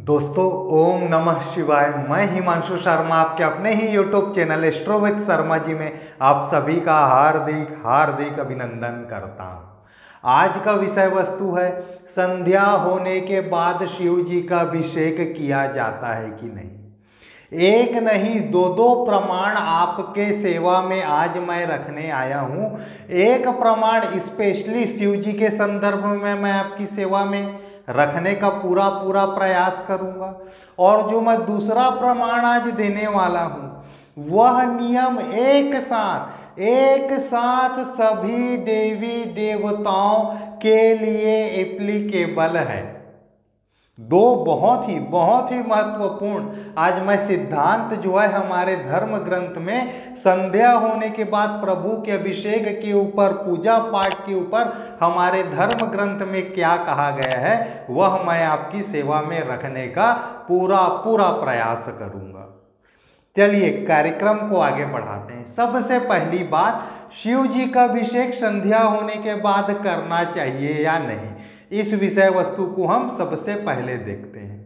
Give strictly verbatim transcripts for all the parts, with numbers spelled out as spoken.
दोस्तों, ओम नमः शिवाय। मैं हिमांशु शर्मा आपके अपने ही YouTube channel astro with Sharma ji में आप सभी का हार्दिक हार्दिक अभिनंदन करता हूँ। आज का विषय वस्तु है, संध्या होने के बाद शिव जी का अभिषेक किया जाता है कि नहीं। एक नहीं दो दो प्रमाण आपके सेवा में आज मैं रखने आया हूँ। एक प्रमाण स्पेशली शिव जी के संदर्भ में मैं आपकी सेवा में रखने का पूरा पूरा प्रयास करूंगा, और जो मैं दूसरा प्रमाण आज देने वाला हूं वह नियम एक साथ एक साथ सभी देवी देवताओं के लिए एप्लीकेबल है। दो बहुत ही बहुत ही महत्वपूर्ण आज मैं सिद्धांत जो है हमारे धर्म ग्रंथ में संध्या होने के बाद प्रभु के अभिषेक के ऊपर, पूजा पाठ के ऊपर हमारे धर्म ग्रंथ में क्या कहा गया है वह मैं आपकी सेवा में रखने का पूरा पूरा प्रयास करूंगा। चलिए कार्यक्रम को आगे बढ़ाते हैं। सबसे पहली बात, शिव जी का अभिषेक संध्या होने के बाद करना चाहिए या नहीं, इस विषय वस्तु को हम सबसे पहले देखते हैं।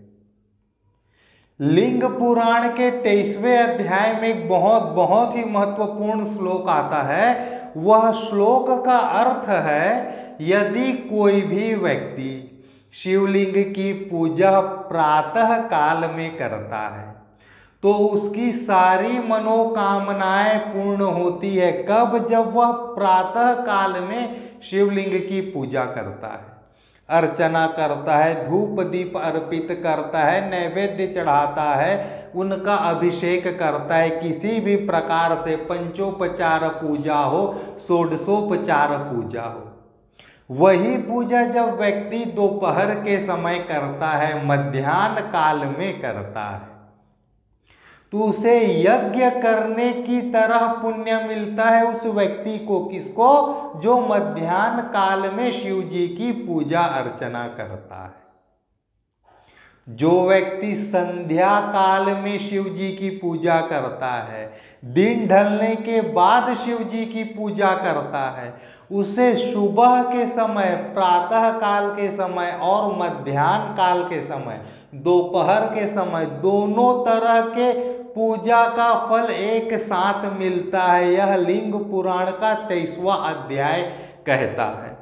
लिंग पुराण के तेईसवें अध्याय में एक बहुत बहुत ही महत्वपूर्ण श्लोक आता है। वह श्लोक का अर्थ है, यदि कोई भी व्यक्ति शिवलिंग की पूजा प्रातः काल में करता है तो उसकी सारी मनोकामनाएं पूर्ण होती है। कब? जब वह प्रातः काल में शिवलिंग की पूजा करता है, अर्चना करता है, धूप दीप अर्पित करता है, नैवेद्य चढ़ाता है, उनका अभिषेक करता है। किसी भी प्रकार से पंचोपचार पूजा हो, षोडशोपचार पूजा हो, वही पूजा जब व्यक्ति दोपहर के समय करता है, मध्याह्न काल में करता है, तो उसे यज्ञ करने की तरह पुण्य मिलता है उस व्यक्ति को। किसको? जो मध्याह्न काल में शिव जी की पूजा अर्चना करता है। जो व्यक्ति संध्या काल में शिव जी की पूजा करता है, दिन ढलने के बाद शिव जी की पूजा करता है, उसे सुबह के समय, प्रातः काल के समय और मध्याह्न काल के समय, दोपहर के समय, दोनों तरह के पूजा का फल एक साथ मिलता है। यह लिंग पुराण का तेईसवां अध्याय कहता है।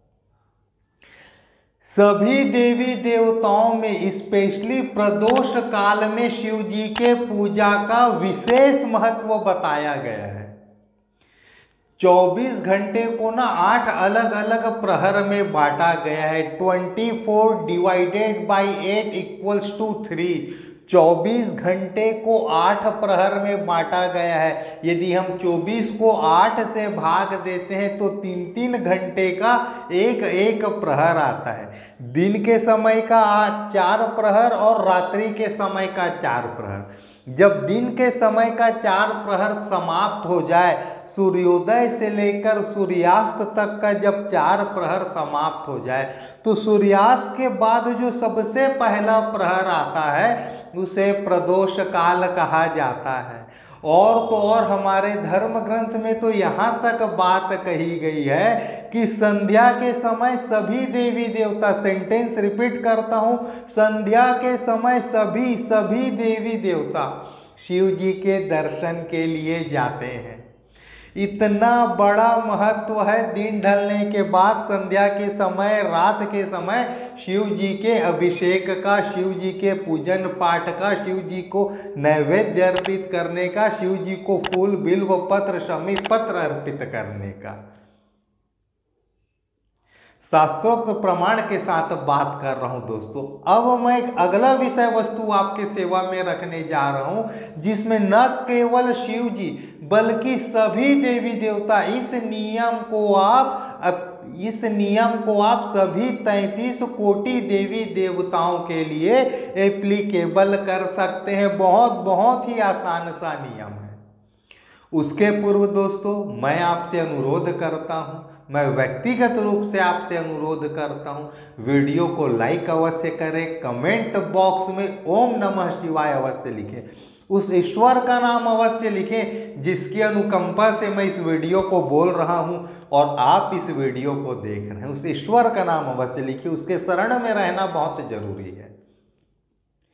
सभी देवी देवताओं में स्पेशली प्रदोष काल में शिव जी के पूजा का विशेष महत्व बताया गया है। चौबीस घंटे को ना आठ अलग अलग प्रहर में बांटा गया है। चौबीस divided by eight equals two three. चौबीस घंटे को आठ प्रहर में बांटा गया है। यदि हम चौबीस को आठ से भाग देते हैं तो तीन तीन घंटे का एक एक प्रहर आता है। दिन के समय का आठ चार प्रहर और रात्रि के समय का चार प्रहर। जब दिन के समय का चार प्रहर समाप्त हो जाए, सूर्योदय से लेकर सूर्यास्त तक का जब चार प्रहर समाप्त हो जाए, तो सूर्यास्त के बाद जो सबसे पहला प्रहर आता है उसे प्रदोष काल कहा जाता है। और तो और हमारे धर्म ग्रंथ में तो यहाँ तक बात कही गई है कि संध्या के समय सभी देवी देवता, सेंटेंस रिपीट करता हूँ, संध्या के समय सभी सभी देवी देवता शिव जी के दर्शन के लिए जाते हैं। इतना बड़ा महत्व है। दिन ढलने के बाद संध्या के समय, रात के समय शिव जी के अभिषेक का, शिव जी के पूजन पाठ का, शिव जी को नैवेद्य अर्पित करने का, शिव जी को फूल बिल्व पत्र शमी पत्र अर्पित करने का। शास्त्रोक्त प्रमाण के साथ बात कर रहा हूं दोस्तों। अब मैं एक अगला विषय वस्तु आपके सेवा में रखने जा रहा हूं, जिसमें न केवल शिव जी बल्कि सभी देवी देवता, इस नियम को आप इस नियम को आप सभी तैंतीस कोटि देवी देवताओं के लिए एप्लीकेबल कर सकते हैं। बहुत बहुत ही आसान सा नियम है। उसके पूर्व दोस्तों मैं आपसे अनुरोध करता हूं, मैं व्यक्तिगत रूप से आपसे अनुरोध करता हूं, वीडियो को लाइक अवश्य करें, कमेंट बॉक्स में ओम नमः शिवाय अवश्य लिखें, उस ईश्वर का नाम अवश्य लिखें जिसकी अनुकंपा से मैं इस वीडियो को बोल रहा हूं और आप इस वीडियो को देख रहे हैं। उस ईश्वर का नाम अवश्य लिखिए, उसके शरण में रहना बहुत जरूरी है।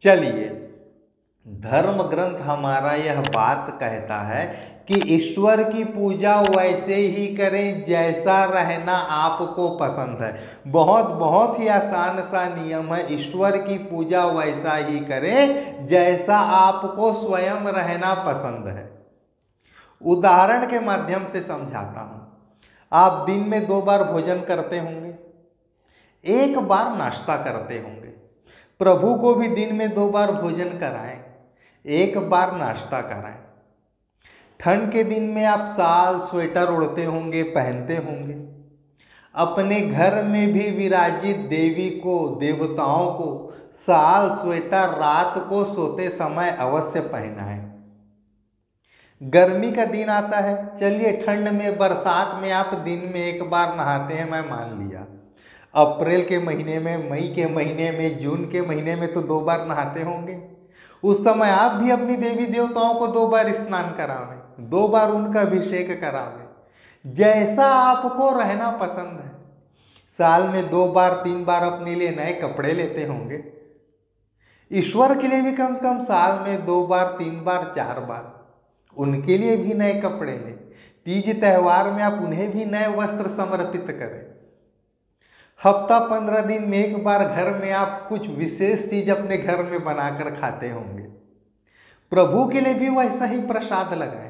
चलिए, धर्म ग्रंथ हमारा यह बात कहता है कि ईश्वर की पूजा वैसे ही करें जैसा रहना आपको पसंद है। बहुत बहुत ही आसान सा नियम है, ईश्वर की पूजा वैसा ही करें जैसा आपको स्वयं रहना पसंद है। उदाहरण के माध्यम से समझाता हूं। आप दिन में दो बार भोजन करते होंगे, एक बार नाश्ता करते होंगे। प्रभु को भी दिन में दो बार भोजन कराएं, एक बार नाश्ता कराएं। ठंड के दिन में आप शाल स्वेटर ओढ़ते होंगे, पहनते होंगे। अपने घर में भी विराजित देवी को, देवताओं को शाल स्वेटर रात को सोते समय अवश्य पहनाएं। गर्मी का दिन आता है, चलिए ठंड में, बरसात में आप दिन में एक बार नहाते हैं, मैं मान लिया। अप्रैल के महीने में, मई के महीने में, जून के महीने में तो दो बार नहाते होंगे। उस समय आप भी अपनी देवी देवताओं को दो बार स्नान करावें, दो बार उनका अभिषेक करावें, जैसा आपको रहना पसंद है। साल में दो बार तीन बार अपने लिए नए कपड़े लेते होंगे। ईश्वर के लिए भी कम से कम साल में दो बार तीन बार चार बार उनके लिए भी नए कपड़े लें। तीज त्यौहार में आप उन्हें भी नए वस्त्र समर्पित करें। हफ्ता पंद्रह दिन में एक बार घर में आप कुछ विशेष चीज अपने घर में बनाकर खाते होंगे। प्रभु के लिए भी वैसा ही प्रसाद लगाएं।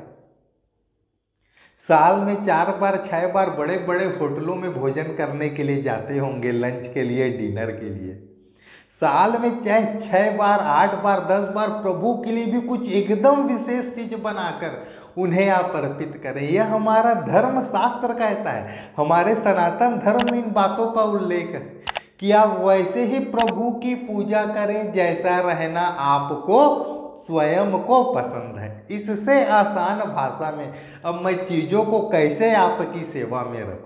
साल में चार बार छह बार बड़े बड़े होटलों में भोजन करने के लिए जाते होंगे, लंच के लिए, डिनर के लिए। साल में चाहे छह बार आठ बार दस बार प्रभु के लिए भी कुछ एकदम विशेष चीज बनाकर उन्हें आप अर्पित करें। यह हमारा धर्म शास्त्र कहता है, हमारे सनातन धर्म में इन बातों का उल्लेख है कि आप वैसे ही प्रभु की पूजा करें जैसा रहना आपको स्वयं को पसंद है। इससे आसान भाषा में अब मैं चीजों को कैसे आपकी सेवा में रखूं।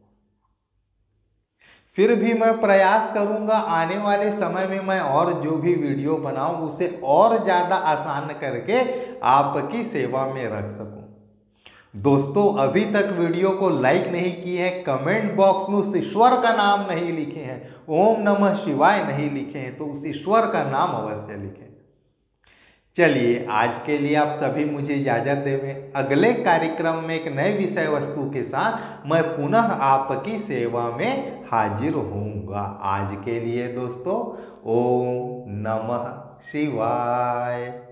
फिर भी मैं प्रयास करूंगा आने वाले समय में मैं और जो भी वीडियो बनाऊं उसे और ज़्यादा आसान करके आपकी सेवा में रख सकूं। दोस्तों, अभी तक वीडियो को लाइक नहीं किए हैं, कमेंट बॉक्स में उस ईश्वर का नाम नहीं लिखे हैं, ओम नमः शिवाय नहीं लिखे हैं, तो उस ईश्वर का नाम अवश्य लिखें। चलिए, आज के लिए आप सभी मुझे इजाज़त देवें। अगले कार्यक्रम में एक नए विषय वस्तु के साथ मैं पुनः आपकी सेवा में हाजिर होऊंगा। आज के लिए दोस्तों, ओम नमः शिवाय।